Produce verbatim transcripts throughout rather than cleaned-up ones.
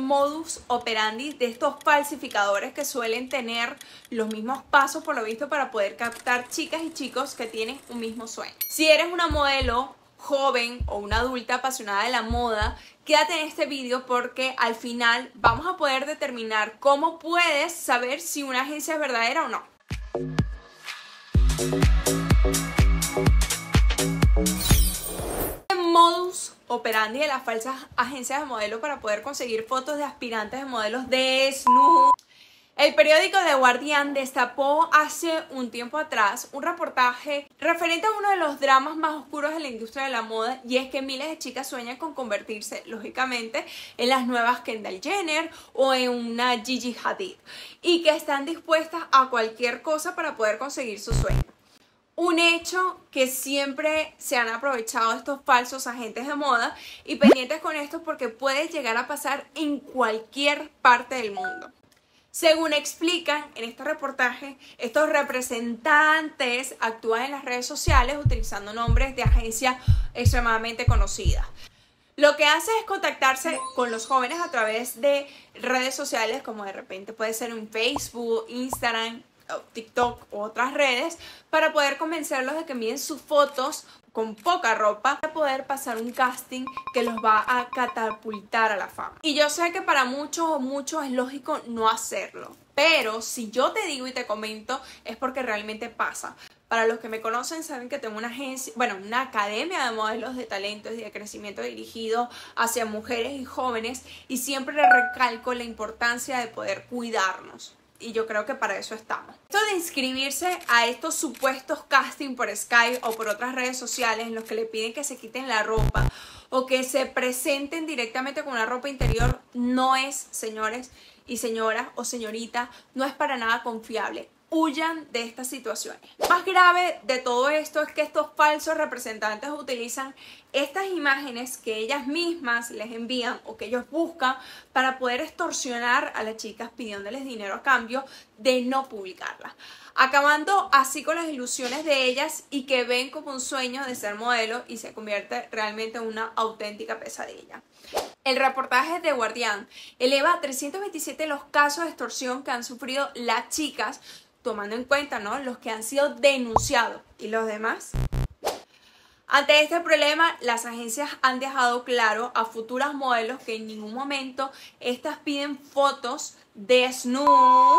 modus operandi de estos falsificadores que suelen tener los mismos pasos por lo visto para poder captar chicas y chicos que tienen un mismo sueño. Si eres una modelo joven o una adulta apasionada de la moda, quédate en este video porque al final vamos a poder determinar cómo puedes saber si una agencia es verdadera o no. Modus operandi de las falsas agencias de modelos para poder conseguir fotos de aspirantes de modelos desnudos. El periódico The Guardian destapó hace un tiempo atrás un reportaje referente a uno de los dramas más oscuros de la industria de la moda, y es que miles de chicas sueñan con convertirse, lógicamente, en las nuevas Kendall Jenner o en una Gigi Hadid, y que están dispuestas a cualquier cosa para poder conseguir su sueño. Un hecho que siempre se han aprovechado estos falsos agentes de moda, y pendientes con esto porque puede llegar a pasar en cualquier parte del mundo. Según explican en este reportaje, estos representantes actúan en las redes sociales utilizando nombres de agencias extremadamente conocidas. Lo que hace es contactarse con los jóvenes a través de redes sociales, como de repente puede ser en Facebook, Instagram, TikTok u otras redes, para poder convencerlos de que envíen sus fotos con poca ropa para poder pasar un casting que los va a catapultar a la fama. Y yo sé que para muchos o muchos es lógico no hacerlo, pero si yo te digo y te comento es porque realmente pasa. Para los que me conocen saben que tengo una agencia, bueno, una academia de modelos de talentos y de crecimiento dirigido hacia mujeres y jóvenes, y siempre le recalco la importancia de poder cuidarnos. Y yo creo que para eso estamos. Esto de inscribirse a estos supuestos casting por Skype o por otras redes sociales en los que le piden que se quiten la ropa o que se presenten directamente con una ropa interior no es, señores y señoras o señorita, no es para nada confiable. Huyan de estas situaciones. Lo más grave de todo esto es que estos falsos representantes utilizan estas imágenes que ellas mismas les envían o que ellos buscan para poder extorsionar a las chicas pidiéndoles dinero a cambio de no publicarlas, acabando así con las ilusiones de ellas y que ven como un sueño de ser modelo y se convierte realmente en una auténtica pesadilla. El reportaje de Guardian eleva a trescientos veintisiete los casos de extorsión que han sufrido las chicas, tomando en cuenta, ¿no?, los que han sido denunciados y los demás. Ante este problema, las agencias han dejado claro a futuras modelos que en ningún momento estas piden fotos desnudas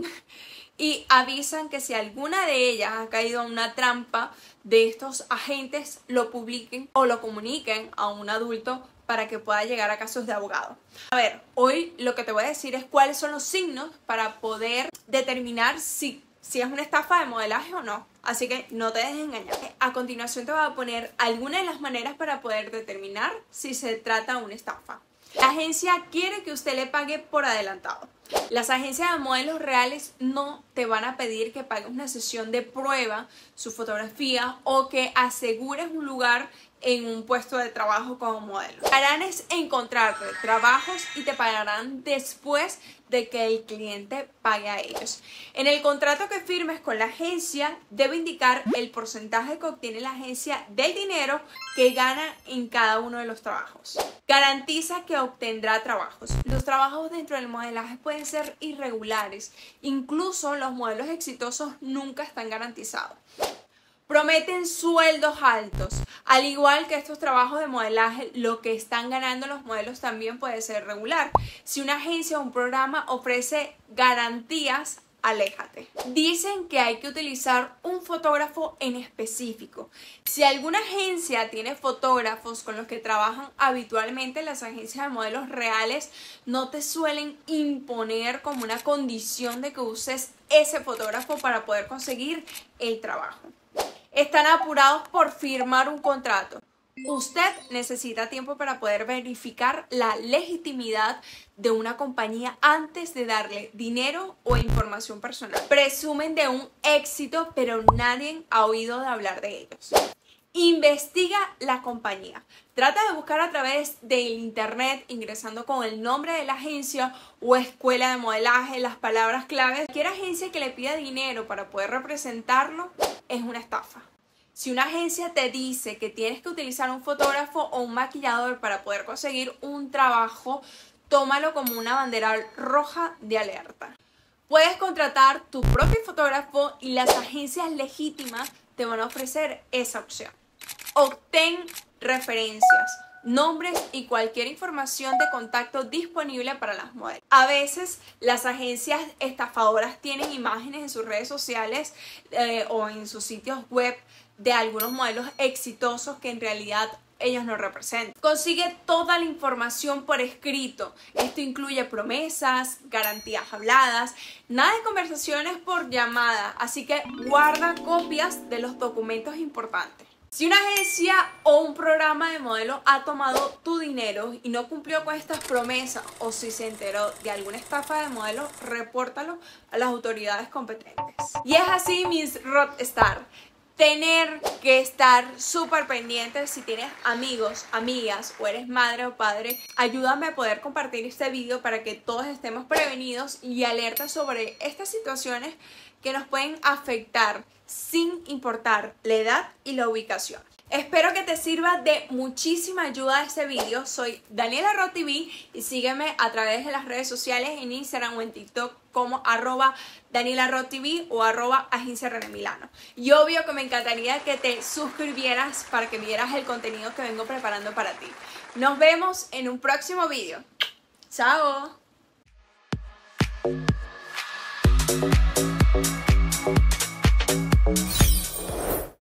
y avisan que si alguna de ellas ha caído en una trampa de estos agentes, lo publiquen o lo comuniquen a un adulto para que pueda llegar a casos de abogado. A ver, hoy lo que te voy a decir es cuáles son los signos para poder determinar si, si es una estafa de modelaje o no. Así que no te dejes engañar. A continuación te voy a poner algunas de las maneras para poder determinar si se trata de una estafa. La agencia quiere que usted le pague por adelantado. Las agencias de modelos reales no te van a pedir que pagues una sesión de prueba, su fotografía o que asegures un lugar en un puesto de trabajo como modelo. Lo que harán es encontrarte trabajos y te pagarán después de que el cliente pague a ellos. En el contrato que firmes con la agencia debe indicar el porcentaje que obtiene la agencia del dinero que gana en cada uno de los trabajos. Garantiza que obtendrá trabajos. Los trabajos dentro del modelaje pueden ser irregulares. Incluso los modelos exitosos nunca están garantizados. Prometen sueldos altos. Al igual que estos trabajos de modelaje, lo que están ganando los modelos también puede ser regular. Si una agencia o un programa ofrece garantías, aléjate. Dicen que hay que utilizar un fotógrafo en específico. Si alguna agencia tiene fotógrafos con los que trabajan habitualmente, las agencias de modelos reales no te suelen imponer como una condición de que uses ese fotógrafo para poder conseguir el trabajo. Están apurados por firmar un contrato. Usted necesita tiempo para poder verificar la legitimidad de una compañía antes de darle dinero o información personal. Presumen de un éxito, pero nadie ha oído de hablar de ellos. Investiga la compañía. Trata de buscar a través del internet, ingresando con el nombre de la agencia o escuela de modelaje, las palabras claves. Cualquier agencia que le pida dinero para poder representarlo es una estafa. Si una agencia te dice que tienes que utilizar un fotógrafo o un maquillador para poder conseguir un trabajo, tómalo como una bandera roja de alerta. Puedes contratar tu propio fotógrafo y las agencias legítimas te van a ofrecer esa opción. Obtén referencias, nombres y cualquier información de contacto disponible para las modelos. A veces las agencias estafadoras tienen imágenes en sus redes sociales eh, o en sus sitios web de algunos modelos exitosos que en realidad ellos no representan. Consigue toda la información por escrito. Esto incluye promesas, garantías habladas, nada de conversaciones por llamada, así que guarda copias de los documentos importantes. Si una agencia o un programa de modelo ha tomado tu dinero y no cumplió con estas promesas, o si se enteró de alguna estafa de modelo, repórtalo a las autoridades competentes. Y es así, mis rockstar, tener que estar súper pendientes. Si tienes amigos, amigas o eres madre o padre, ayúdame a poder compartir este video para que todos estemos prevenidos y alerta sobre estas situaciones que nos pueden afectar sin importar la edad y la ubicación. Espero que te sirva de muchísima ayuda este video. Soy Daniela Ro T V y sígueme a través de las redes sociales en Instagram o en TikTok como arroba Daniela Ro T V o arroba Agencia René Milano. Y obvio que me encantaría que te suscribieras para que vieras el contenido que vengo preparando para ti. Nos vemos en un próximo video. ¡Chao!